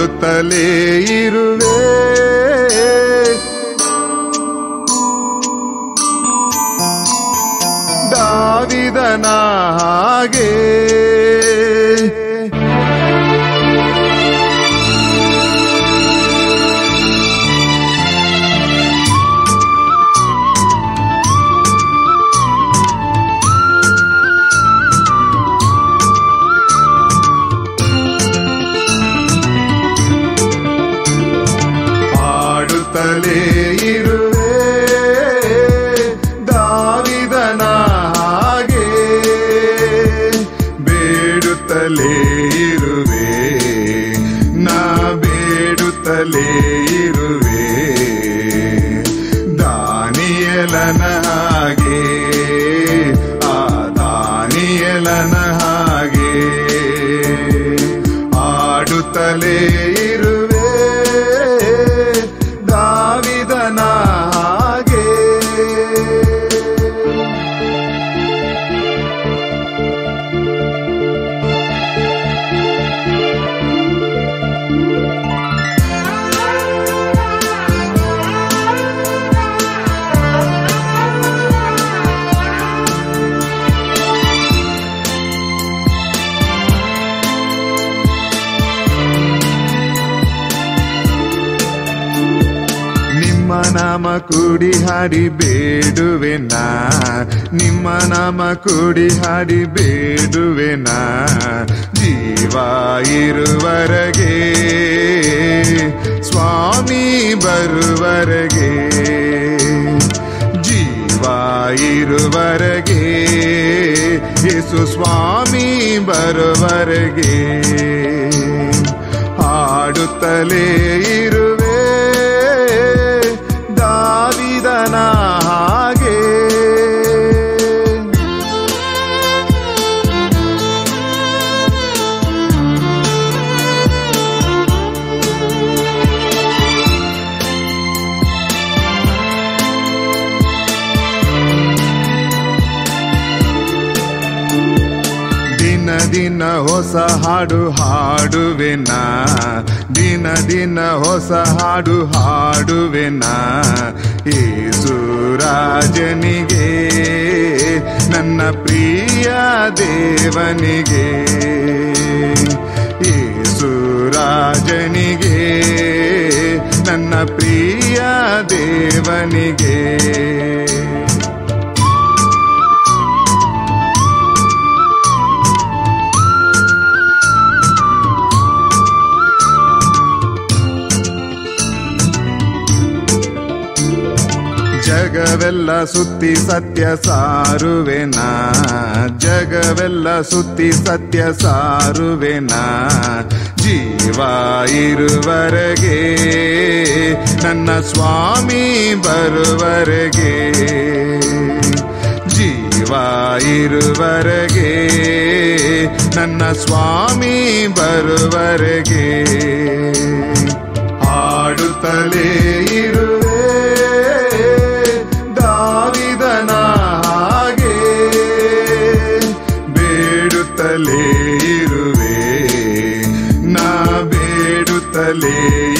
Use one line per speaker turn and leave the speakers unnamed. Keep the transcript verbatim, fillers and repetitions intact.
ಹಾಡುತ್ತಲೇ ಇರುವೆ ದಾವಿದನ ಹಾಗೆ ಹಾಡುತ್ತಲೇ ಇರುವೆ ದಾವಿದನ ಹಾಗೆ ಬೇಡುತ್ತಲೇ ಇರುವೆ ನಾ ಬೇಡುತ್ತಲೇ ಇರುವೆ ದಾನಿಯೇಲನ ಹಾಗೆ ಆ ದಾನಿಯೇಲನ ಹಾಗೆ ಹಾಡುತ್ತಲೇ ಇರುವೆ ದಾವಿದನ ಹಾಗೆ ನಿಮ್ಮ ನಾಮ ಕೂಡಿ ಹಾಡಿ ಬೇಡುವೆನಾ ನಿಮ್ಮ ನಾಮ ಕೂಡಿ ಹಾಡಿ ಬೇಡುವೆನಾ ಜೀವ ಇರುವರೆಗೆ ಸ್ವಾಮಿ ಬರುವರೆಗೆ ಜೀವ ಇರುವರೆಗೆ ಯೇಸು ಸ್ವಾಮಿ ಬರುವರೆಗೆ ಹಾಡುತ್ತಲೇ ಇರುವೆ ದಾವಿದನ ಹಾಗೆ ದಿನ ದಿನ ಹೊಸ ಹಾಡು ಹಾಡುವೆನಾ ದಿನ ದಿನ ಹೊಸ ಹಾಡು ಹಾಡುವೆನಾ ಯೇಸು ರಾಜನಿಗೆ ನನ್ನ ಪ್ರಿಯ ದೇವನಿಗೆ ಯೇಸು ರಾಜನಿಗೆ ನನ್ನ ಪ್ರಿಯ ದೇವನಿಗೆ ಜಗವೆಲ್ಲ ಸುತ್ತಿ ಸತ್ಯ ಸಾರುವೆನಾ ಜಗವೆಲ್ಲ ಸುತ್ತಿ ಸತ್ಯ ಸಾರುವೆನಾ ಜೀವ ಇರುವರೆಗೆ ನನ್ನ ಸ್ವಾಮಿ ಬರುವರೆಗೆ ಜೀವ ಇರುವರೆಗೆ ನನ್ನ ಸ್ವಾಮಿ ಬರುವರೆಗೆ ಹಾಡುತ್ತಲೇ ಇರುವೆ ದಾವಿದನ ಹಾಗೆ ಬೇಡುತ್ತಲೇ ಇರುವೆ ನಾ ಬೇಡುತ್ತಲೇ